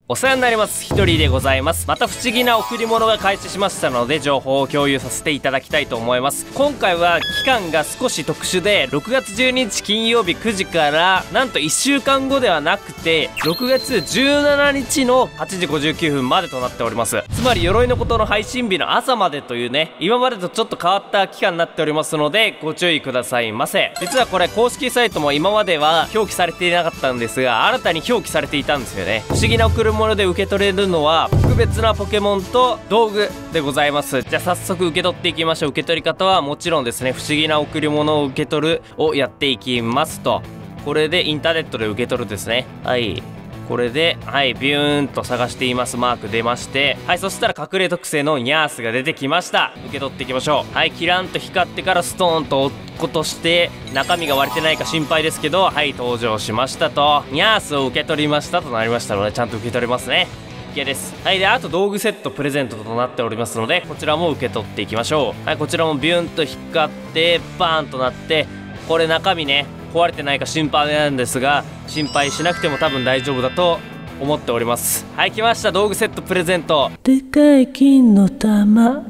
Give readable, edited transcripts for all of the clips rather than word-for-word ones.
お世話になります。ひとりでございます。また不思議な贈り物が開始しましたので、情報を共有させていただきたいと思います。今回は期間が少し特殊で、6月12日金曜日9時から、なんと1週間後ではなくて、6月17日の8時59分までとなっております。つまり、鎧のことの配信日の朝までというね、今までとちょっと変わった期間になっておりますので、ご注意くださいませ。実はこれ、公式サイトも今までは表記されていなかったんですが、新たに表記されていたんですよね。不思議な贈り物で受け取れるのは特別なポケモンと道具でございます。じゃあ早速受け取っていきましょう。受け取り方はもちろんですね、不思議な贈り物を受け取るをやっていきますと、これでインターネットで受け取るですね。はい、これで、はい、ビューンと探していますマーク出まして、はい、そしたら隠れ特性のニャースが出てきました。受け取っていきましょう。はい、キランと光ってからストーンと落っことして中身が割れてないか心配ですけど、はい、登場しましたと、ニャースを受け取りましたとなりましたので、ちゃんと受け取れますね。OK です。はい、であと道具セットプレゼントとなっておりますので、こちらも受け取っていきましょう。はい、こちらもビューンと光ってバーンとなって、これ中身ね壊れてないか心配なんですが、心配しなくても多分大丈夫だと思っております。はい、来ました。道具セットプレゼント。 でかい金の玉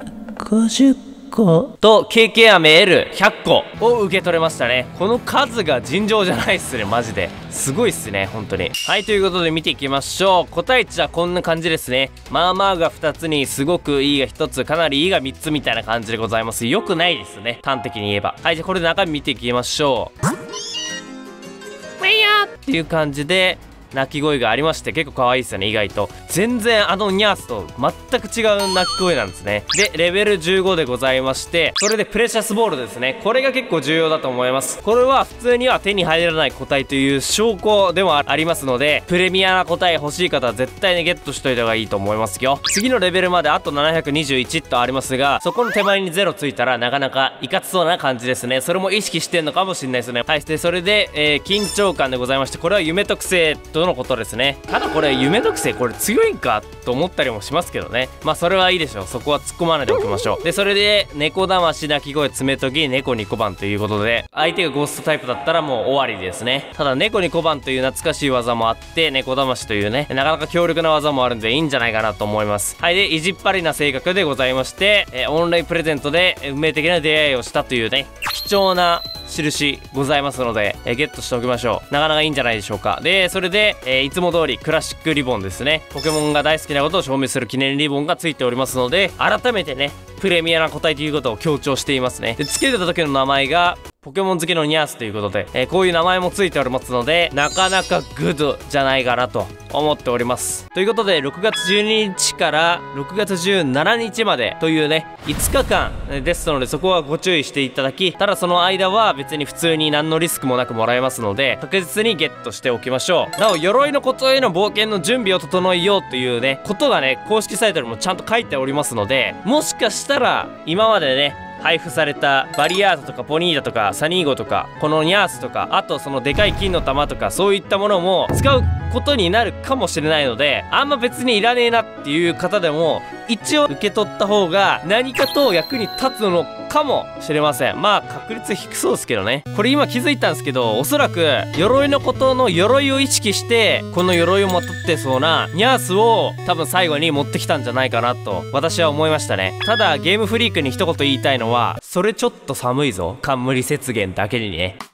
50個と KK 飴 L100 個を受け取れましたね。この数が尋常じゃないっすね。マジですごいっすね、本当に。はい、ということで見ていきましょう。答え値はこんな感じですね。まあまあが2つにすごくいいが1つ、かなりいいが3つみたいな感じでございます。よくないですね、端的に言えば。はい、じゃあこれで中身見ていきましょう。ウェイヤーっていう感じで鳴き声がありまして、結構可愛いですよね。意外と全然ニャースと全く違う鳴き声なんですね。でレベル15でございまして、それでプレシャスボールですね。これが結構重要だと思います。これは普通には手に入らない個体という証拠でもありますので、プレミアな個体欲しい方は絶対にゲットしといた方がいいと思いますよ。次のレベルまであと721とありますが、そこの手前に0ついたらなかなかいかつそうな感じですね。それも意識してんのかもしれないですね。はい、でそれで、緊張感でございまして、これは夢特性とのことですね。ただこれ夢特性これ強いんかと思ったりもしますけどね。まあそれはいいでしょう。そこは突っ込まないでおきましょう。でそれで猫魂鳴き声爪研ぎ猫2個番ということで、相手がゴーストタイプだったらもう終わりですね。ただ猫2個番という懐かしい技もあって、猫魂というねなかなか強力な技もあるんでいいんじゃないかなと思います。はい、で意地っ張りな性格でございまして、オンラインプレゼントで運命的な出会いをしたというね貴重な印ございますので、ゲットしておきましょう。なかなかいいんじゃないでしょうか。でそれで、いつも通りクラシックリボンですね。ポケモンが大好きなことを証明する記念リボンがついておりますので、改めてねプレミアな個体ということを強調していますね。でつけてた時の名前がポケモン好きのニャースということで、こういう名前もついておりますので、なかなかグッドじゃないかなと思っております。ということで6月12日から6月17日までというね5日間ですので、そこはご注意していただき、ただその間は別に普通に何のリスクもなくもらえますので、確実にゲットしておきましょう。なお鎧のことへの冒険の準備を整えようというねことがね公式サイトにもちゃんと書いておりますので、もしかしたら今までね配布されたバリアートとかポニーダとかサニーゴとかこのニャースとか、あとそのでかい金の玉とかそういったものも使うことになるかもしれないので、あんま別にいらねえなっていう方でも一応受け取った方が何かと役に立つのかもしれません。まあ確率低そうですけどね。これ今気づいたんですけど、おそらく鎧のことの鎧を意識してこの鎧をまとってそうなニャースを多分最後に持ってきたんじゃないかなと私は思いましたね。ただゲームフリークに一言言いたいのは、それちょっと寒いぞ冠雪原だけにね。